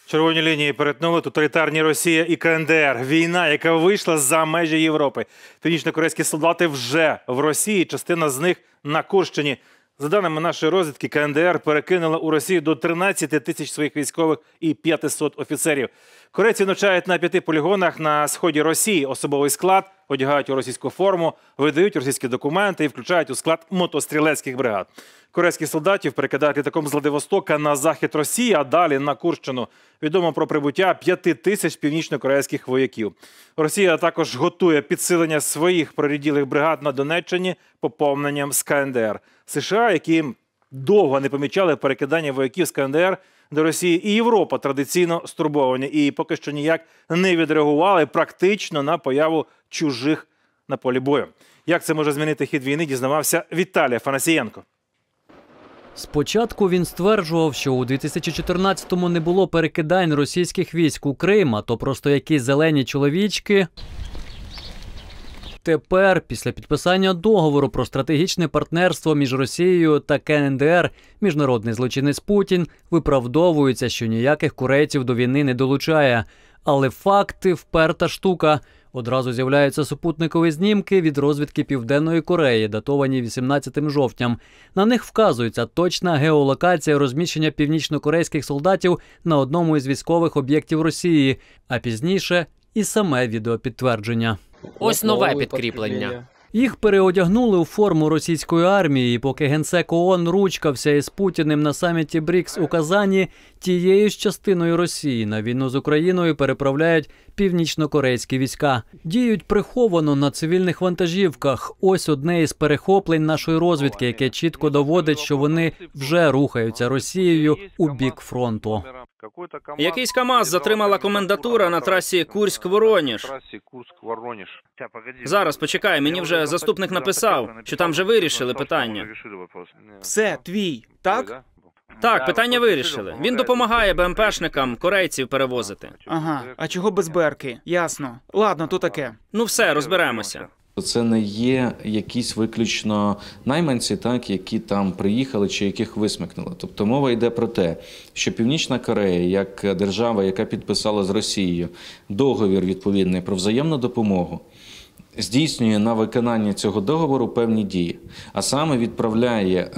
Червоні лінії перетнули тоталітарні Росія і КНДР. Війна, яка вийшла за межі Європи. Північно-корейські солдати вже в Росії, частина з них на Курщині. За даними нашої розвідки, КНДР перекинула у Росію до 13 тисяч своїх військових і 500 офіцерів. Корейці навчають на 5 полігонах на сході Росії особовий склад, одягають у російську форму, видають російські документи і включають у склад мотострілецьких бригад. Корейських солдатів перекидають літаком з Владивостока на захід Росії, а далі на Курщину. Відомо про прибуття 5 тисяч північно-корейських вояків. Росія також готує підсилення своїх проріділих бригад на Донеччині поповненням з КНДР. США, які довго не помічали перекидання вояків з КНДР до Росії, і Європа традиційно стурбовані і поки що ніяк не відреагували практично на появу чужих на полі бою. Як це може змінити хід війни, дізнавався Віталій Афанасієнко. Спочатку він стверджував, що у 2014-му не було перекидань російських військ у Крим, а то просто якісь зелені чоловічки. Тепер, після підписання договору про стратегічне партнерство між Росією та КНДР, міжнародний злочинець Путін виправдовується, що ніяких корейців до війни не долучає. Але факти – вперта штука. Одразу з'являються супутникові знімки від розвідки Південної Кореї, датовані 18 жовтням. На них вказується точна геолокація розміщення північно-корейських солдатів на одному із військових об'єктів Росії, а пізніше і саме відеопідтвердження. Ось нове підкріплення. Їх переодягнули у форму російської армії, поки генсек ООН ручкався із Путіним на саміті БРІКС у Казані, тією ж частиною Росії на війну з Україною переправляють північно-корейські війська. Діють приховано на цивільних вантажівках. Ось одне із перехоплень нашої розвідки, яке чітко доводить, що вони вже рухаються Росією у бік фронту. Якийсь КАМАЗ затримала комендатура на трасі Курськ-Воронеж. Зараз, почекай, мені вже заступник написав, що там вже вирішили питання. Все, твій, так? Так, питання вирішили. Він допомагає БМПшникам корейців перевозити. Ага, а чого без Берки? Ясно. Ладно, то таке. Ну все, розберемося. Це не є якісь виключно найманці, так, які там приїхали чи яких висмикнули. Тобто мова йде про те, що Північна Корея, як держава, яка підписала з Росією договір відповідний про взаємну допомогу, здійснює на виконання цього договору певні дії, а саме відправляє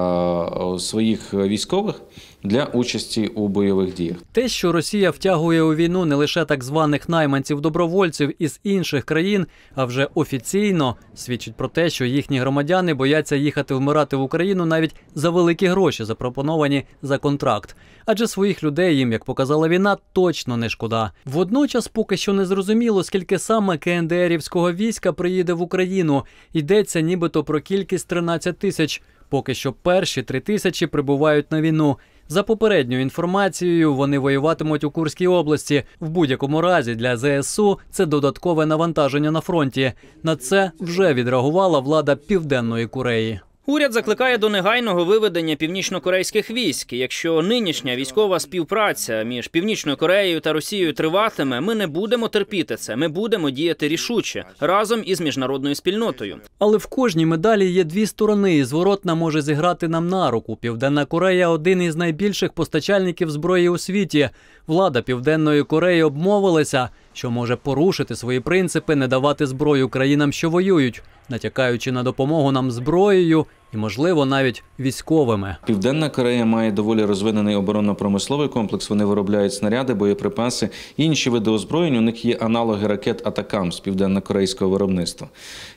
своїх військових для участі у бойових діях. Те, що Росія втягує у війну не лише так званих найманців-добровольців із інших країн, а вже офіційно, свідчить про те, що їхні громадяни бояться їхати вмирати в Україну навіть за великі гроші, запропоновані за контракт. Адже своїх людей їм, як показала війна, точно не шкода. Водночас поки що не зрозуміло, скільки саме КНДРівського війська приїде в Україну. Йдеться нібито про кількість 13 тисяч. Поки що перші 3 тисячі прибувають на війну. За попередньою інформацією, вони воюватимуть у Курській області. В будь-якому разі для ЗСУ це додаткове навантаження на фронті. На це вже відреагувала влада Південної Кореї. Уряд закликає до негайного виведення північно-корейських військ. Якщо нинішня військова співпраця між Північною Кореєю та Росією триватиме, ми не будемо терпіти це. Ми будемо діяти рішуче, разом із міжнародною спільнотою. Але в кожній медалі є дві сторони, і зворотна може зіграти нам на руку. Південна Корея – один із найбільших постачальників зброї у світі. Влада Південної Кореї обмовилася, що може порушити свої принципи, не давати зброю країнам, що воюють, натякаючи на допомогу нам зброєю і, можливо, навіть військовими. Південна Корея має доволі розвинений оборонно-промисловий комплекс. Вони виробляють снаряди, боєприпаси, інші види озброєнь. У них є аналоги ракет «Атакам» з південно-корейського виробництва.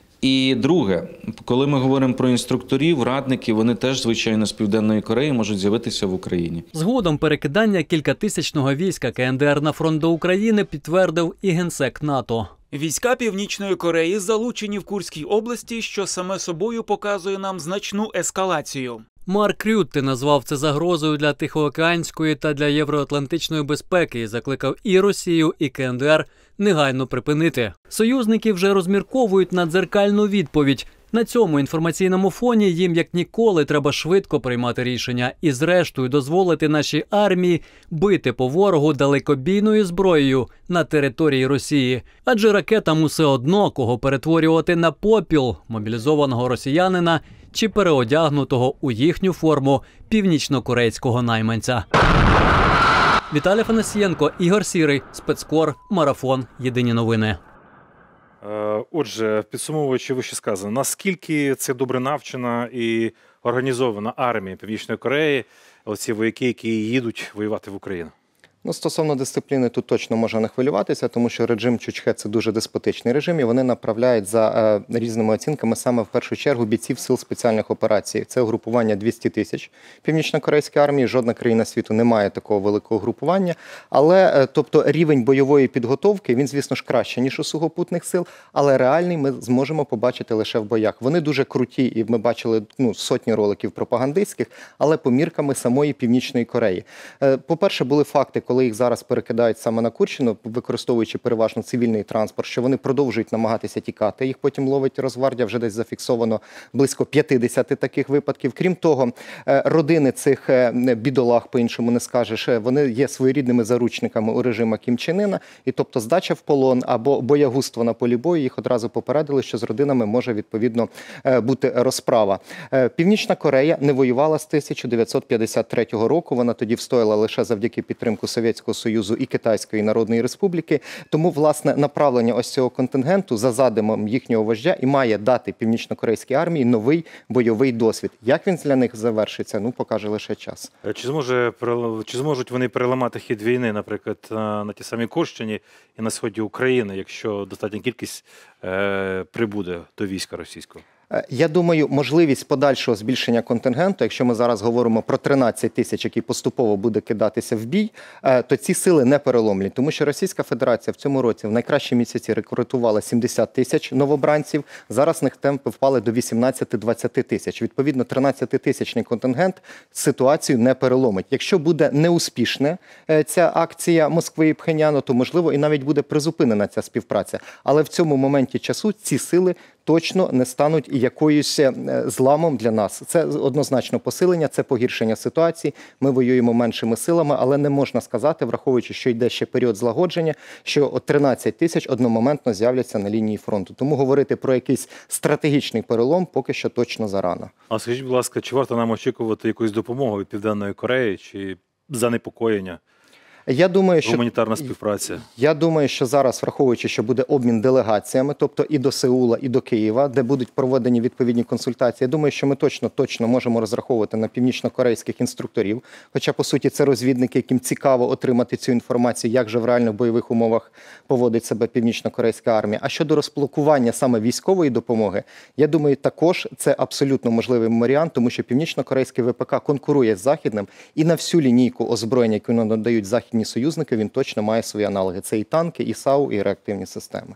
І друге, коли ми говоримо про інструкторів, радників, вони теж, звичайно, з Південної Кореї можуть з'явитися в Україні. Згодом перекидання кількатисячного війська КНДР на фронт до України підтвердив і генсек НАТО. Війська Північної Кореї залучені в Курській області, що саме собою показує нам значну ескалацію. Марк Рютте назвав це загрозою для Тихоокеанської та для євроатлантичної безпеки і закликав і Росію, і КНДР негайно припинити. Союзники вже розмірковують на дзеркальну відповідь. На цьому інформаційному фоні їм як ніколи треба швидко приймати рішення і зрештою дозволити нашій армії бити по ворогу далекобійною зброєю на території Росії. Адже ракетам усе одно, кого перетворювати на попіл мобілізованого росіянина чи переодягнутого у їхню форму північно-корейського найманця. Віталій Афанасієнко, Ігор Сірий, Спецкор, Марафон. Єдині новини. Отже, підсумовуючи вищесказане, наскільки це добре навчена і організована армія Північної Кореї, оці вояки, які їдуть воювати в Україну? Ну, стосовно дисципліни, тут точно можна не хвилюватися, тому що режим Чучхе – це дуже деспотичний режим, і вони направляють за різними оцінками саме в першу чергу бійців сил спеціальних операцій. Це угрупування 200 тисяч північно-корейської армії, жодна країна світу не має такого великого угрупування, але, тобто, рівень бойової підготовки, він, звісно ж, краще, ніж у сухопутних сил, але реальний ми зможемо побачити лише в боях. Вони дуже круті, і ми бачили сотні роликів пропагандистських, але по мірками самої Північної Кореї. По-перше, були факти, коли їх зараз перекидають саме на Курщину, використовуючи переважно цивільний транспорт, що вони продовжують намагатися тікати. Їх потім ловить Росгвардія, вже десь зафіксовано близько 50 таких випадків. Крім того, родини цих бідолах, по-іншому не скажеш, вони є своєрідними заручниками у режиму Кім Чен Іна, і тобто здача в полон або боягузтво на полі бою, їх одразу попередили, що з родинами може, відповідно, бути розправа. Північна Корея не воювала з 1953 року, вона тоді встояла лише завдяки підтримку Совєтського Союзу і Китайської Народної Республіки. Тому, власне, направлення ось цього контингенту за задумом їхнього вождя і має дати північно-корейській армії новий бойовий досвід. Як він для них завершиться, покаже лише час. Чи зможуть вони переламати хід війни, наприклад, на тій самій Курщині і на сході України, якщо достатня кількість прибуде до війська російського? Я думаю, можливість подальшого збільшення контингенту, якщо ми зараз говоримо про 13 тисяч, які поступово буде кидатися в бій, то ці сили не переломлять. Тому що Російська Федерація в цьому році в найкращі місяці рекрутувала 70 тисяч новобранців. Зараз в них темпи впали до 18-20 тисяч. Відповідно, 13-тисячний контингент ситуацію не переломить. Якщо буде неуспішна ця акція Москви і Пхеньяну, то, можливо, і навіть буде призупинена ця співпраця. Але в цьому моменті часу ці сили точно не стануть якоюсь зламом для нас. Це однозначно посилення, це погіршення ситуації. Ми воюємо меншими силами, але не можна сказати, враховуючи, що йде ще період злагодження, що 13 тисяч одномоментно з'являться на лінії фронту. Тому говорити про якийсь стратегічний перелом поки що точно зарано. А скажіть, будь ласка, чи варто нам очікувати якусь допомогу від Південної Кореї, чи занепокоєння? Я думаю, гуманітарна співпраця. Я думаю, що зараз, враховуючи, що буде обмін делегаціями, тобто і до Сеула, і до Києва, де будуть проведені відповідні консультації, я думаю, що ми точно можемо розраховувати на північно-корейських інструкторів. Хоча, по суті, це розвідники, яким цікаво отримати цю інформацію, як же в реальних бойових умовах поводить себе північно-корейська армія. А щодо розблокування саме військової допомоги, я думаю, також це абсолютно можливий варіант, тому що північно-корейський ВПК конкурує з західним, і на всю лінійку озброєння, яку надають західні союзники, він точно має свої аналоги. Це і танки, і САУ, і реактивні системи.